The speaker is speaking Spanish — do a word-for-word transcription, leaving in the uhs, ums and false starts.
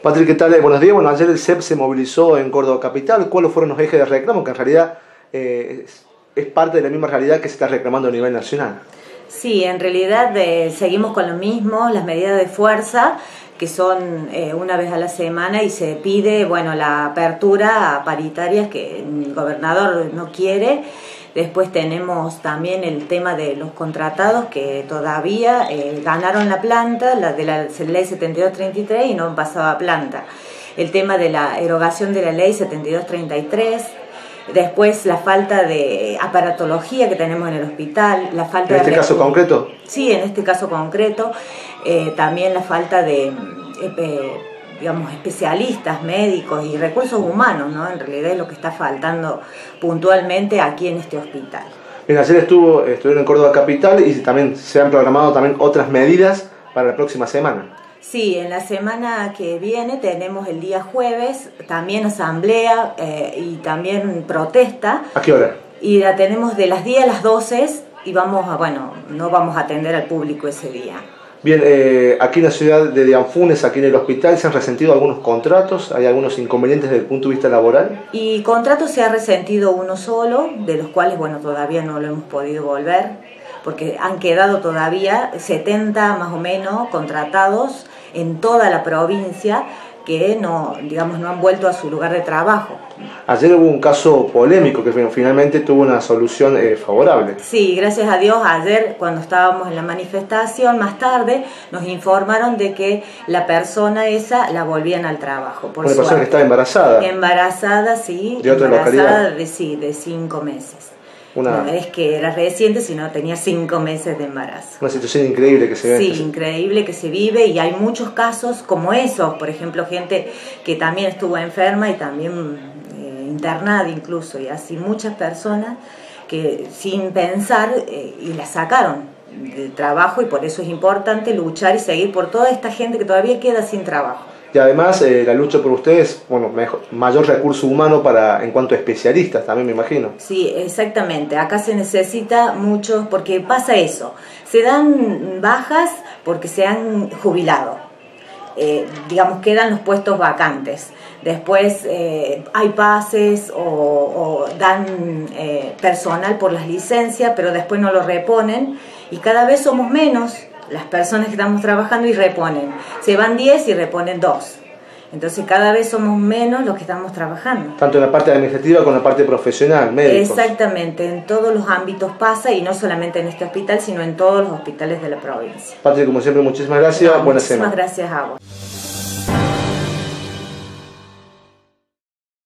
Patrick, ¿qué tal? Buenos días. Bueno, ayer el C E P se movilizó en Córdoba Capital. ¿Cuáles fueron los ejes de reclamo? Que en realidad eh, es, es parte de la misma realidad que se está reclamando a nivel nacional. Sí, en realidad eh, seguimos con lo mismo, las medidas de fuerza, que son eh, una vez a la semana, y se pide, bueno, la apertura a paritarias que el gobernador no quiere. Después tenemos también el tema de los contratados que todavía eh, ganaron la planta, la de la ley setenta y dos treinta y tres, y no han pasado a planta. El tema de la erogación de la ley setenta y dos treinta y tres. Después la falta de aparatología que tenemos en el hospital, la falta ¿En este de caso concreto? Sí, en este caso concreto. Eh, también la falta de, eh, digamos, especialistas, médicos y recursos humanos, ¿no? En realidad es lo que está faltando puntualmente aquí en este hospital. Bien, ayer estuvo, estuvieron en Córdoba Capital y también se han programado también otras medidas para la próxima semana. Sí, en la semana que viene tenemos el día jueves también asamblea eh, y también protesta. ¿A qué hora? Y la tenemos de las diez a las doce y vamos a, bueno, no vamos a atender al público ese día. Bien, eh, aquí en la ciudad de Dianfunes, aquí en el hospital, ¿se han resentido algunos contratos? ¿Hay algunos inconvenientes desde el punto de vista laboral? Y contratos se ha resentido uno solo, de los cuales, bueno, todavía no lo hemos podido volver, porque han quedado todavía setenta más o menos contratados en toda la provincia que no, digamos, no han vuelto a su lugar de trabajo. Ayer hubo un caso polémico que finalmente tuvo una solución eh, favorable. Sí, gracias a Dios, ayer cuando estábamos en la manifestación, más tarde, nos informaron de que la persona esa la volvían al trabajo. Por Una persona que estaba embarazada. Embarazada, sí. ¿De otra embarazada localidad? De, sí, de cinco meses. Una... No es que era reciente, sino tenía cinco meses de embarazo. Una situación increíble que se ve. Sí, increíble que se vive, y hay muchos casos como esos, por ejemplo, gente que también estuvo enferma y también eh, internada incluso, y así muchas personas que sin pensar eh, y la sacaron del trabajo, y por eso es importante luchar y seguir por toda esta gente que todavía queda sin trabajo. Y además eh, la lucha por ustedes, bueno, mejor, mayor recurso humano para en cuanto a especialistas también, me imagino. Sí, exactamente. Acá se necesita mucho, porque pasa eso. Se dan bajas porque se han jubilado. Eh, digamos, quedan los puestos vacantes. Después eh, hay pases o, o dan eh, personal por las licencias, pero después no lo reponen, y cada vez somos menos las personas que estamos trabajando y reponen. Se van diez y reponen dos. Entonces cada vez somos menos los que estamos trabajando. Tanto en la parte administrativa como en la parte profesional, médicos. Exactamente, en todos los ámbitos pasa, y no solamente en este hospital, sino en todos los hospitales de la provincia. Patrick, como siempre, muchísimas gracias. No, Buena semana. Muchísimas gracias a vos.